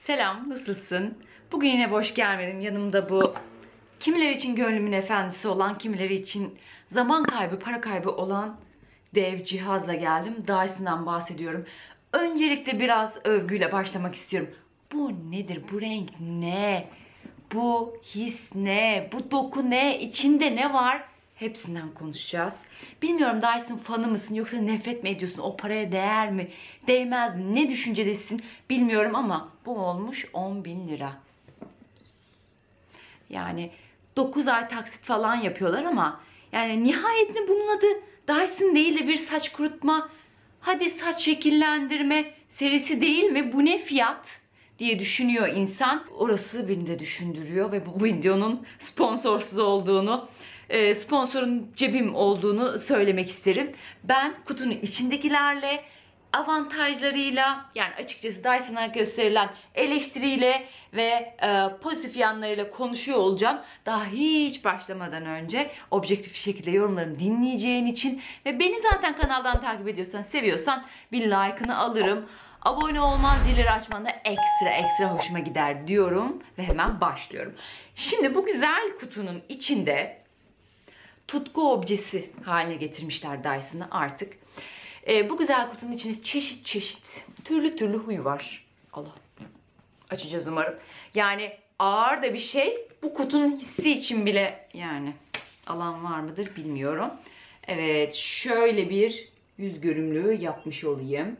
Selam, nasılsın? Bugün yine boş gelmedim. Yanımda bu kimileri için gönlümün efendisi olan, kimileri için zaman kaybı, para kaybı olan dev cihazla geldim. Dyson'dan bahsediyorum. Öncelikle biraz övgüyle başlamak istiyorum. Bu nedir? Bu renk ne? Bu his ne? Bu doku ne? İçinde ne var? Hepsinden konuşacağız. Bilmiyorum, Dyson fanı mısın yoksa nefret mi ediyorsun? O paraya değer mi? Değmez mi? Ne düşüncedesin? Bilmiyorum ama bu olmuş 10.000 lira. Yani 9 ay taksit falan yapıyorlar ama yani nihayetinde bunun adı Dyson değil de bir saç kurutma, hadi saç şekillendirme serisi değil mi? Bu ne fiyat diye düşünüyor insan. Orası beni de düşündürüyor ve bu videonun sponsorsuz olduğunu, sponsorun cebim olduğunu söylemek isterim. Ben kutunun içindekilerle, avantajlarıyla, yani açıkçası Dyson'a gösterilen eleştiriyle ve pozitif yanlarıyla konuşuyor olacağım. Daha hiç başlamadan önce objektif şekilde yorumlarımı dinleyeceğin için ve beni zaten kanaldan takip ediyorsan, seviyorsan bir like'ını alırım. Abone olman, zilleri açman da ekstra hoşuma gider diyorum ve hemen başlıyorum. Şimdi bu güzel kutunun içinde tutku objesi haline getirmişler Dyson'ı artık. Bu güzel kutunun içinde çeşit türlü huy var. Allah. Açacağız umarım. Yani ağır da bir şey. Bu kutunun hissi için bile yani alan var mıdır bilmiyorum. Evet, şöyle bir yüz görümlüğü yapmış olayım.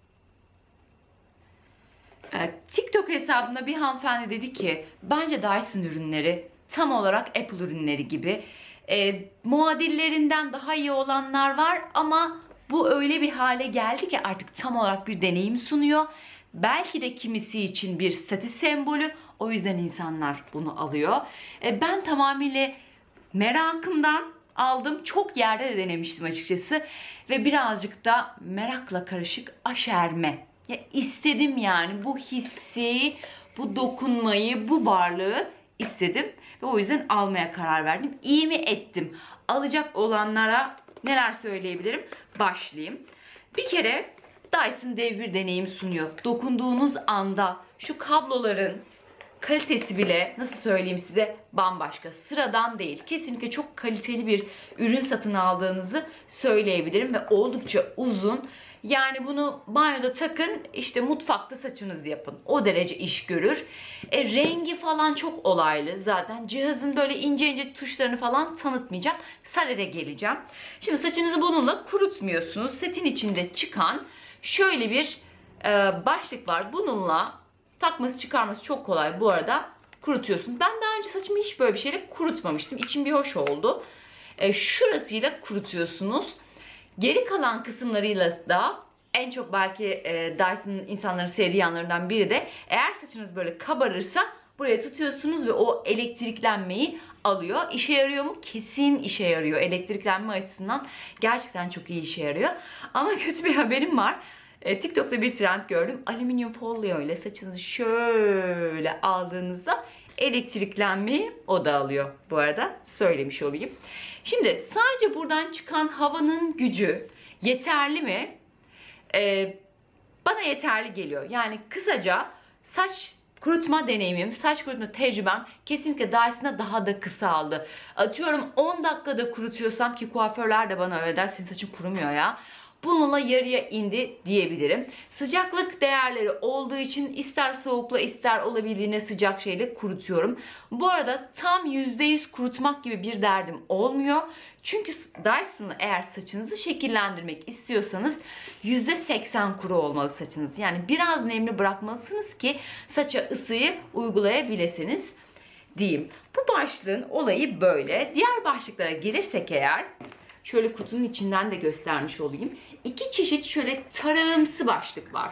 TikTok hesabımda bir hanımefendi dedi ki bence Dyson ürünleri tam olarak Apple ürünleri gibi. Muadillerinden daha iyi olanlar var ama bu öyle bir hale geldi ki artık tam olarak bir deneyim sunuyor. Belki de kimisi için bir statü sembolü. O yüzden insanlar bunu alıyor. Ben tamamıyla merakımdan aldım. Çok yerde de denemiştim açıkçası. Ve birazcık da merakla karışık aşerme. Ya istedim yani bu hissi, bu dokunmayı, bu varlığı istedim. Ve o yüzden almaya karar verdim. İyi mi ettim? Alacak olanlara neler söyleyebilirim? Başlayayım. Bir kere Dyson dev bir deneyim sunuyor. Dokunduğunuz anda şu kabloların kalitesi bile, nasıl söyleyeyim size, bambaşka. Sıradan değil. Kesinlikle çok kaliteli bir ürün satın aldığınızı söyleyebilirim ve oldukça uzun. Yani bunu banyoda takın, işte mutfakta saçınızı yapın. O derece iş görür. Rengi falan çok olaylı zaten. Cihazın böyle ince tuşlarını falan tanıtmayacağım. Sadede geleceğim. Şimdi saçınızı bununla kurutmuyorsunuz. Setin içinde çıkan şöyle bir başlık var. Bununla takması çıkarması çok kolay bu arada. Kurutuyorsunuz. Ben daha önce saçımı hiç böyle bir şeyle kurutmamıştım. İçim bir hoş oldu. Şurasıyla kurutuyorsunuz. Geri kalan kısımlarıyla da en çok belki Dyson'ın insanların sevdiği yanlarından biri de eğer saçınız böyle kabarırsa buraya tutuyorsunuz ve o elektriklenmeyi alıyor. İşe yarıyor mu? Kesin işe yarıyor. Elektriklenme açısından gerçekten çok iyi işe yarıyor. Ama kötü bir haberim var. TikTok'ta bir trend gördüm. Alüminyum folyo ile saçınızı şöyle aldığınızda elektriklenmeyi o da alıyor. Bu arada söylemiş olayım. Şimdi sadece buradan çıkan havanın gücü yeterli mi? Bana yeterli geliyor. Yani kısaca saç kurutma deneyimim, saç kurutma tecrübem kesinlikle Dyson'a daha da kısaldı. Atıyorum 10 dakikada kurutuyorsam, ki kuaförler de bana öyle der, senin saçın kurumuyor ya, bununla yarıya indi diyebilirim. Sıcaklık değerleri olduğu için ister soğukla ister olabildiğine sıcak şeyle kurutuyorum. Bu arada tam %100 kurutmak gibi bir derdim olmuyor. Çünkü Dyson'ı eğer saçınızı şekillendirmek istiyorsanız %80 kuru olmalı saçınız. Yani biraz nemli bırakmalısınız ki saça ısıyı uygulayabilirsiniz diyeyim. Bu başlığın olayı böyle. Diğer başlıklara gelirsek eğer, şöyle kutunun içinden de göstermiş olayım. İki çeşit şöyle tarağımsı başlık var.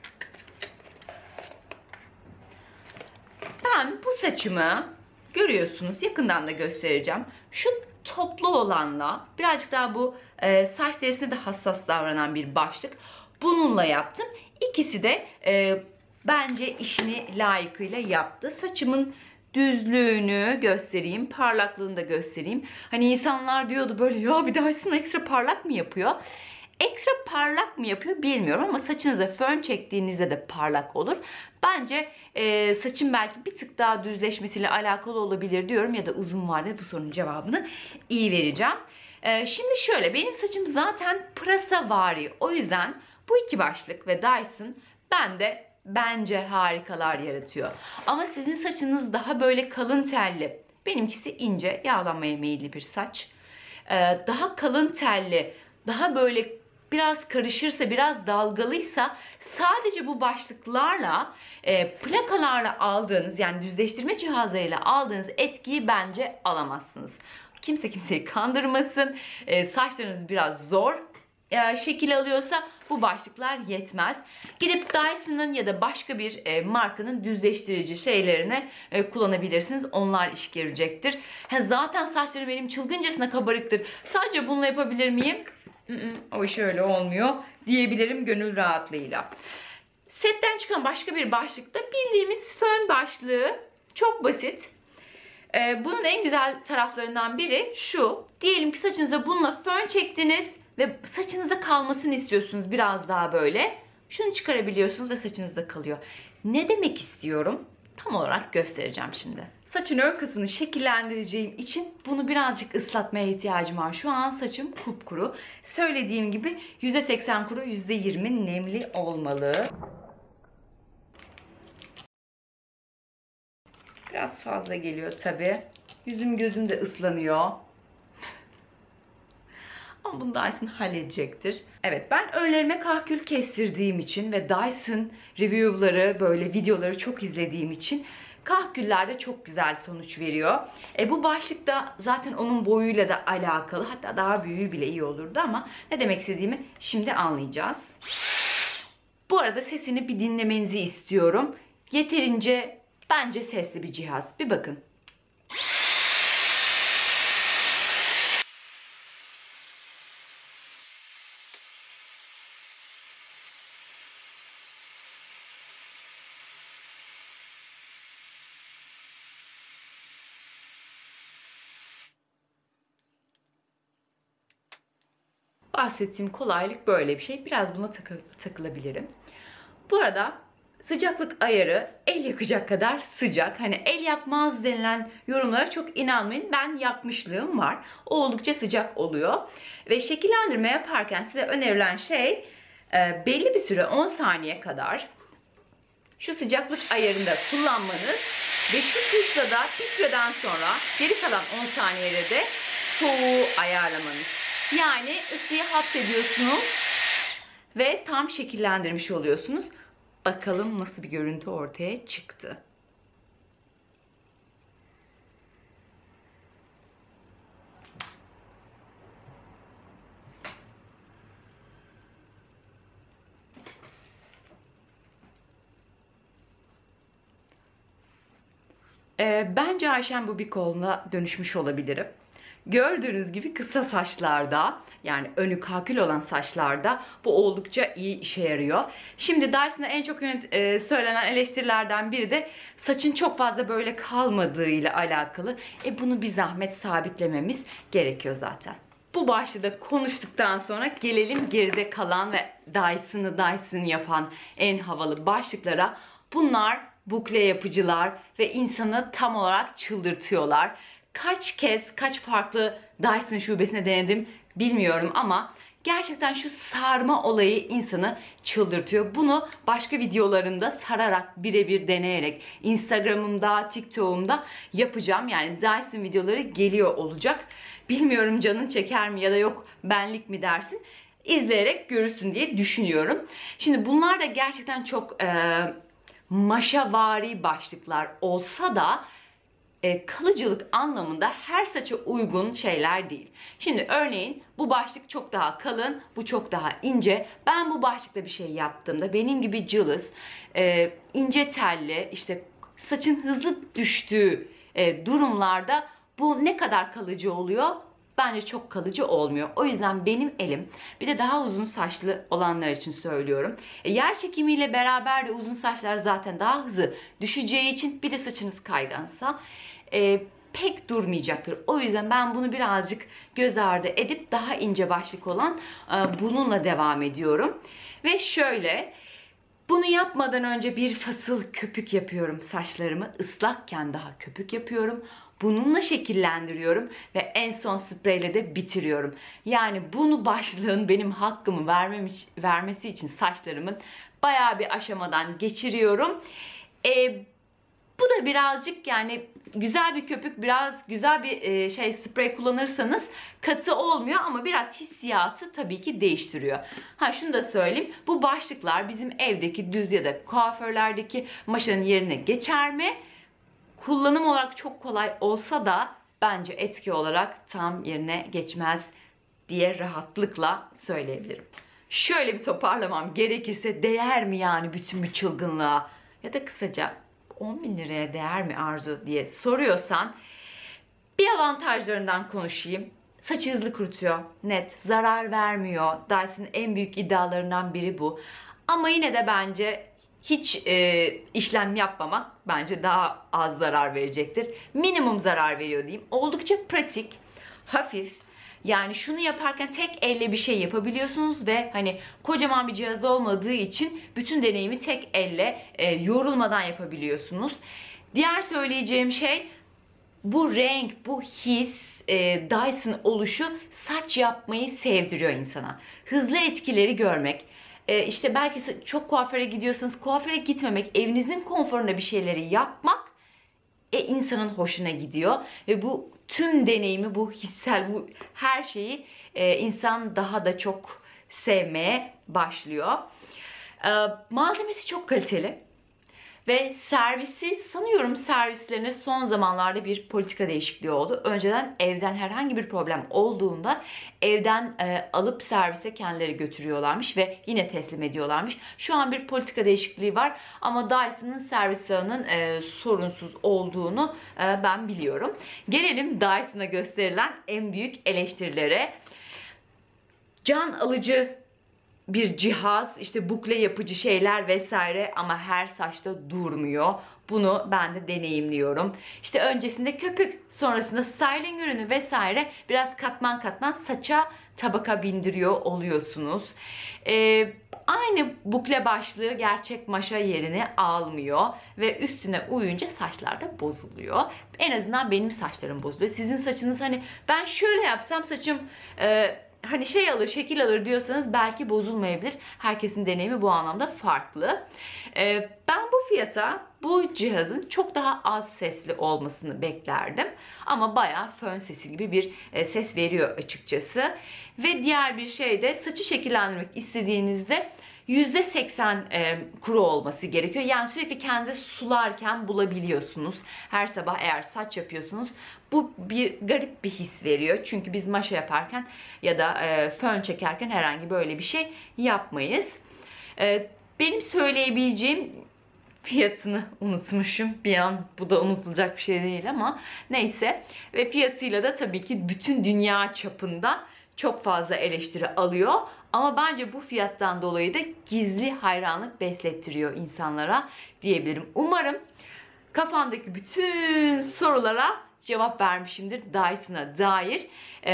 Ben bu saçımı görüyorsunuz, yakından da göstereceğim. Şu toplu olanla birazcık daha bu saç derisine de hassas davranan bir başlık. Bununla yaptım. İkisi de bence işini layıkıyla yaptı. Saçımın düzlüğünü göstereyim, parlaklığını da göstereyim. Hani insanlar diyordu böyle, ya bir de Dyson ekstra parlak mı yapıyor? Ekstra parlak mı yapıyor bilmiyorum ama saçınıza fön çektiğinizde de parlak olur. Bence saçın belki bir tık daha düzleşmesiyle alakalı olabilir diyorum ya da uzun vadede bu sorunun cevabını iyi vereceğim. Şimdi şöyle, benim saçım zaten pırasavari, o yüzden bu iki başlık ve Dyson bence harikalar yaratıyor. Ama sizin saçınız daha böyle kalın telli, benimkisi ince, yağlanmaya meyilli bir saç. Daha kalın telli, daha böyle biraz karışırsa, biraz dalgalıysa sadece bu başlıklarla, plakalarla aldığınız, yani düzleştirme cihazlarıyla aldığınız etkiyi bence alamazsınız. Kimse kimseyi kandırmasın. Saçlarınız biraz zor şekil alıyorsa bu başlıklar yetmez. Gidip Dyson'ın ya da başka bir markanın düzleştirici şeylerini kullanabilirsiniz. Onlar iş görecektir. Zaten saçlarım benim çılgıncasına kabarıktır, sadece bununla yapabilir miyim? O iş öyle olmuyor diyebilirim gönül rahatlığıyla. Setten çıkan başka bir başlıkta bildiğimiz fön başlığı. Çok basit. Bunun en güzel taraflarından biri şu. Diyelim ki saçınıza bununla fön çektiniz ve saçınızda kalmasını istiyorsunuz biraz daha böyle. Şunu çıkarabiliyorsunuz ve saçınızda kalıyor. Ne demek istiyorum? Tam olarak göstereceğim şimdi. Saçın ön kısmını şekillendireceğim için bunu birazcık ıslatmaya ihtiyacım var. Şu an saçım kupkuru. Söylediğim gibi %80 kuru, %20 nemli olmalı. Biraz fazla geliyor tabii. Yüzüm gözüm de ıslanıyor. Ama bunu Dyson halledecektir. Evet, ben önlerime kahkül kestirdiğim için ve Dyson review'ları, böyle videoları çok izlediğim için kahküller de çok güzel sonuç veriyor. Bu başlık da zaten onun boyuyla da alakalı. Hatta daha büyüğü bile iyi olurdu ama ne demek istediğimi şimdi anlayacağız. Bu arada sesini bir dinlemenizi istiyorum. Yeterince bence sesli bir cihaz. Bir bakın. Bahsettiğim kolaylık böyle bir şey. Biraz buna takılabilirim. Bu arada sıcaklık ayarı el yakacak kadar sıcak. Hani el yakmaz denilen yorumlara çok inanmayın. Ben yakmışlığım var. O oldukça sıcak oluyor. Ve şekillendirme yaparken size önerilen şey belli bir süre 10 saniye kadar şu sıcaklık ayarında kullanmanız ve şu tuşla da bir süreden sonra geri kalan 10 saniyede de soğuğu ayarlamanız. Yani ısıyı hapsediyorsunuz ve tam şekillendirmiş oluyorsunuz. Bakalım nasıl bir görüntü ortaya çıktı. Bence Ayşen Bubikoğlu'na dönüşmüş olabilirim. Gördüğünüz gibi kısa saçlarda, yani önü kakül olan saçlarda bu oldukça iyi işe yarıyor. Şimdi Dyson'a en çok söylenen eleştirilerden biri de saçın çok fazla böyle kalmadığıyla alakalı. Bunu bir zahmet sabitlememiz gerekiyor zaten. Bu başlığı konuştuktan sonra gelelim geride kalan ve Dyson yapan en havalı başlıklara. Bunlar bukle yapıcılar ve insanı tam olarak çıldırtıyorlar. Kaç kez, kaç farklı Dyson şubesine denedim bilmiyorum ama gerçekten şu sarma olayı insanı çıldırtıyor. Bunu başka videolarımda sararak, birebir deneyerek Instagram'ımda, TikTok'umda yapacağım. Yani Dyson videoları geliyor olacak. Bilmiyorum canın çeker mi ya da yok benlik mi dersin. İzleyerek görürsün diye düşünüyorum. Şimdi bunlar da gerçekten çok maşavari başlıklar olsa da kalıcılık anlamında her saça uygun şeyler değil. Şimdi örneğin bu başlık çok daha kalın, bu çok daha ince. Ben bu başlıkta bir şey yaptığımda benim gibi cılız, ince telli, işte saçın hızlı düştüğü durumlarda bu ne kadar kalıcı oluyor? Bence çok kalıcı olmuyor. O yüzden benim elim, bir de daha uzun saçlı olanlar için söylüyorum. Yer çekimiyle beraber de uzun saçlar zaten daha hızlı düşeceği için, bir de saçınız kaygansa pek durmayacaktır. O yüzden ben bunu birazcık göz ardı edip daha ince başlık olan bununla devam ediyorum. Ve şöyle, bunu yapmadan önce bir fasıl köpük yapıyorum saçlarımı. Islakken daha köpük yapıyorum. Bununla şekillendiriyorum ve en son spreyle de bitiriyorum. Yani bunu başlığın benim hakkımı vermesi için saçlarımın bayağı bir aşamadan geçiriyorum. Bu da birazcık, yani güzel bir köpük, biraz güzel bir sprey kullanırsanız katı olmuyor ama biraz hissiyatı tabii ki değiştiriyor. Şunu da söyleyeyim. Bu başlıklar bizim evdeki düz ya da kuaförlerdeki maşanın yerine geçer mi? Kullanım olarak çok kolay olsa da bence etki olarak tam yerine geçmez diye rahatlıkla söyleyebilirim. Şöyle bir toparlamam gerekirse, değer mi yani bütün bu çılgınlığa? Ya da kısaca 10.000 liraya değer mi Arzu diye soruyorsan, bir avantajlarından konuşayım. Saçı hızlı kurutuyor. Net. Zarar vermiyor. Dyson'ın en büyük iddialarından biri bu. Ama yine de bence hiç işlem yapmamak bence daha az zarar verecektir. Minimum zarar veriyor diyeyim. Oldukça pratik, hafif. Yani şunu yaparken tek elle bir şey yapabiliyorsunuz ve hani kocaman bir cihaz olmadığı için bütün deneyimi tek elle yorulmadan yapabiliyorsunuz. Diğer söyleyeceğim şey, bu renk, bu his, Dyson oluşu saç yapmayı sevdiriyor insana. Hızlı etkileri görmek. İşte belki çok kuaföre gidiyorsanız kuaföre gitmemek, evinizin konforunda bir şeyleri yapmak insanın hoşuna gidiyor. Ve bu tüm deneyimi, bu hissel, bu her şeyi insan daha da çok sevmeye başlıyor. Malzemesi çok kaliteli. Ve servisi, sanıyorum servislerine son zamanlarda bir politika değişikliği oldu. Önceden evden herhangi bir problem olduğunda evden alıp servise kendileri götürüyorlarmış ve yine teslim ediyorlarmış. Şu an bir politika değişikliği var ama Dyson'ın servis ağının sorunsuz olduğunu ben biliyorum. Gelelim Dyson'a gösterilen en büyük eleştirilere. Can alıcı bir cihaz, işte bukle yapıcı şeyler vesaire ama her saçta durmuyor. Bunu ben de deneyimliyorum. İşte öncesinde köpük, sonrasında styling ürünü vesaire, biraz katman katman saça tabaka bindiriyor oluyorsunuz. Aynı bukle başlığı gerçek maşa yerini almıyor ve üstüne uyunca saçlar da bozuluyor. En azından benim saçlarım bozuluyor. Sizin saçınız, hani ben şöyle yapsam saçım hani şey alır, şekil alır diyorsanız belki bozulmayabilir. Herkesin deneyimi bu anlamda farklı. Ben bu fiyata bu cihazın çok daha az sesli olmasını beklerdim. Ama bayağı fön sesi gibi bir ses veriyor açıkçası. Ve diğer bir şey de, saçı şekillendirmek istediğinizde %80 kuru olması gerekiyor. Yani sürekli kendinizi sularken bulabiliyorsunuz. Her sabah eğer saç yapıyorsunuz, bu bir garip bir his veriyor. Çünkü biz maşa yaparken ya da fön çekerken herhangi böyle bir şey yapmayız. Benim söyleyebileceğim, fiyatını unutmuşum bir an. Bu da unutulacak bir şey değil ama neyse. Ve fiyatıyla da tabii ki bütün dünya çapında çok fazla eleştiri alıyor. Ama bence bu fiyattan dolayı da gizli hayranlık beslettiriyor insanlara diyebilirim. Umarım kafandaki bütün sorulara cevap vermişimdir Dyson'a dair.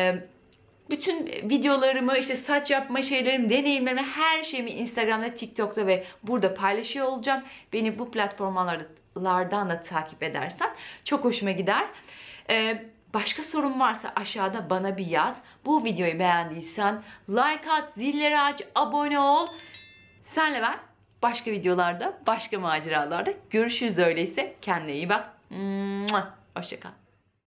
Bütün videolarımı, işte saç yapma şeylerimi, deneyimlerimi, her şeyimi Instagram'da, TikTok'ta ve burada paylaşıyor olacağım. Beni bu platformlardan da takip edersen çok hoşuma gider. Başka sorun varsa aşağıda bana bir yaz. Bu videoyu beğendiysen like at, zilleri aç, abone ol. Senle ben başka videolarda, başka maceralarda görüşürüz öyleyse. Kendine iyi bak. Hoşça kal.